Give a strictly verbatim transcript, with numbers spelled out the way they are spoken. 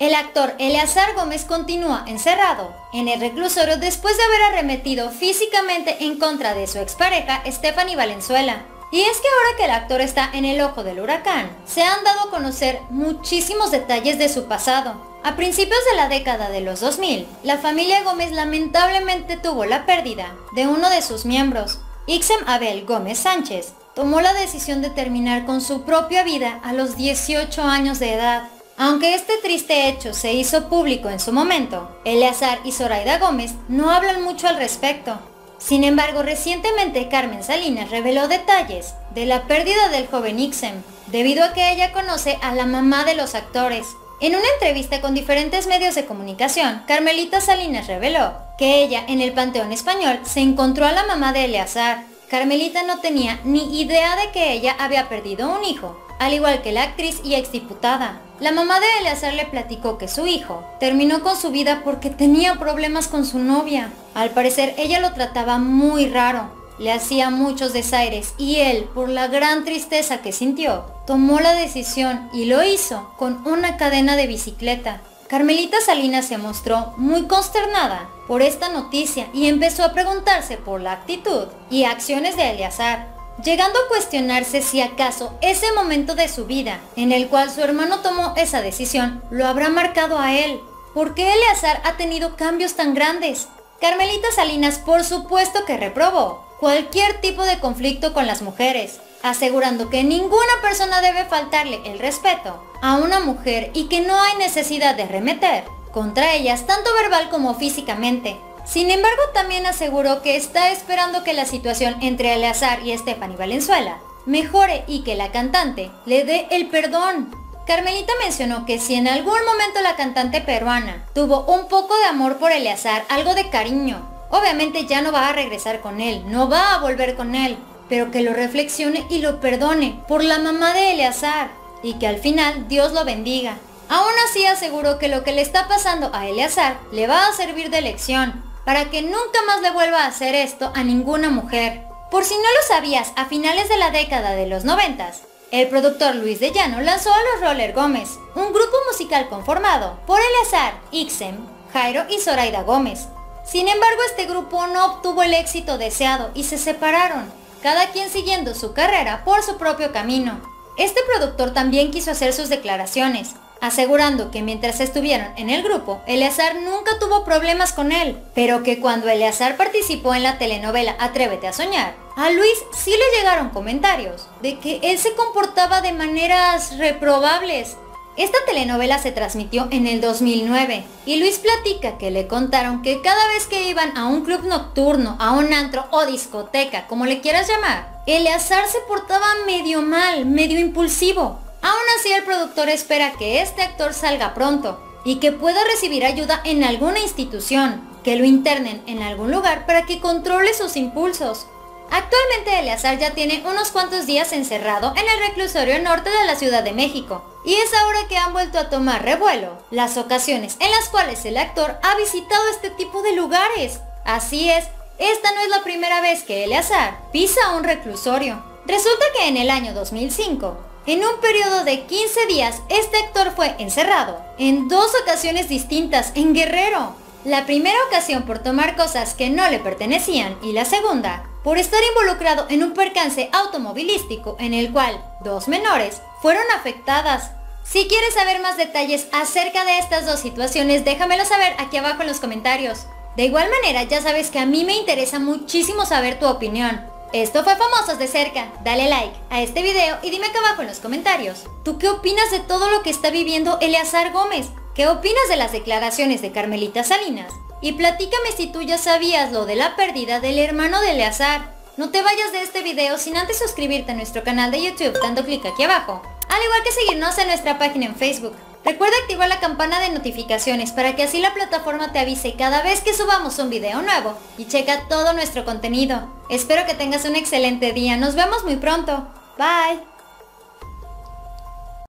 El actor Eleazar Gómez continúa encerrado en el reclusorio después de haber arremetido físicamente en contra de su expareja Stephanie Valenzuela. Y es que ahora que el actor está en el ojo del huracán, se han dado a conocer muchísimos detalles de su pasado. A principios de la década de los dos mil, la familia Gómez lamentablemente tuvo la pérdida de uno de sus miembros. Ixem Abel Gómez Sánchez tomó la decisión de terminar con su propia vida a los dieciocho años de edad. Aunque este triste hecho se hizo público en su momento, Eleazar y Zoraida Gómez no hablan mucho al respecto. Sin embargo, recientemente Carmen Salinas reveló detalles de la pérdida del joven Ixem, debido a que ella conoce a la mamá de los actores. En una entrevista con diferentes medios de comunicación, Carmelita Salinas reveló que ella en el Panteón Español se encontró a la mamá de Eleazar. Carmelita no tenía ni idea de que ella había perdido un hijo, al igual que la actriz y exdiputada. La mamá de Eleazar le platicó que su hijo terminó con su vida porque tenía problemas con su novia. Al parecer ella lo trataba muy raro, le hacía muchos desaires y él, por la gran tristeza que sintió, tomó la decisión y lo hizo con una cadena de bicicleta. Carmelita Salinas se mostró muy consternada por esta noticia y empezó a preguntarse por la actitud y acciones de Eleazar, llegando a cuestionarse si acaso ese momento de su vida en el cual su hermano tomó esa decisión lo habrá marcado a él. ¿Por qué Eleazar ha tenido cambios tan grandes? Carmelita Salinas por supuesto que reprobó cualquier tipo de conflicto con las mujeres, asegurando que ninguna persona debe faltarle el respeto a una mujer y que no hay necesidad de arremeter contra ellas tanto verbal como físicamente. Sin embargo, también aseguró que está esperando que la situación entre Eleazar y Stephanie Valenzuela mejore y que la cantante le dé el perdón. Carmelita mencionó que si en algún momento la cantante peruana tuvo un poco de amor por Eleazar, algo de cariño, obviamente ya no va a regresar con él, no va a volver con él, pero que lo reflexione y lo perdone por la mamá de Eleazar y que al final Dios lo bendiga. Aún así aseguró que lo que le está pasando a Eleazar le va a servir de lección para que nunca más le vuelva a hacer esto a ninguna mujer. Por si no lo sabías, a finales de la década de los noventas, el productor Luis de Llano lanzó a los Roller Gómez, un grupo musical conformado por Eleazar, Ixem, Jairo y Zoraida Gómez. Sin embargo, este grupo no obtuvo el éxito deseado y se separaron, cada quien siguiendo su carrera por su propio camino. Este productor también quiso hacer sus declaraciones, asegurando que mientras estuvieron en el grupo, Eleazar nunca tuvo problemas con él, pero que cuando Eleazar participó en la telenovela Atrévete a Soñar, a Luis sí le llegaron comentarios de que él se comportaba de maneras reprobables. Esta telenovela se transmitió en el dos mil nueve y Luis platica que le contaron que cada vez que iban a un club nocturno, a un antro o discoteca, como le quieras llamar, Eleazar se portaba medio mal, medio impulsivo. Aún así, el productor espera que este actor salga pronto y que pueda recibir ayuda en alguna institución, que lo internen en algún lugar para que controle sus impulsos. Actualmente Eleazar ya tiene unos cuantos días encerrado en el reclusorio norte de la Ciudad de México, y es ahora que han vuelto a tomar revuelo las ocasiones en las cuales el actor ha visitado este tipo de lugares. Así es, esta no es la primera vez que Eleazar pisa un reclusorio. Resulta que en el año dos mil cinco, en un periodo de quince días, este actor fue encerrado en dos ocasiones distintas en Guerrero. La primera ocasión por tomar cosas que no le pertenecían y la segunda por estar involucrado en un percance automovilístico en el cual dos menores fueron afectadas. Si quieres saber más detalles acerca de estas dos situaciones, déjamelo saber aquí abajo en los comentarios. De igual manera, ya sabes que a mí me interesa muchísimo saber tu opinión. Esto fue Famosos de Cerca. Dale like a este video y dime acá abajo en los comentarios, ¿tú qué opinas de todo lo que está viviendo Eleazar Gómez? ¿Qué opinas de las declaraciones de Carmelita Salinas? Y platícame si tú ya sabías lo de la pérdida del hermano de Eleazar. No te vayas de este video sin antes suscribirte a nuestro canal de YouTube dando clic aquí abajo, al igual que seguirnos en nuestra página en Facebook. Recuerda activar la campana de notificaciones para que así la plataforma te avise cada vez que subamos un video nuevo y checa todo nuestro contenido. Espero que tengas un excelente día, nos vemos muy pronto. Bye.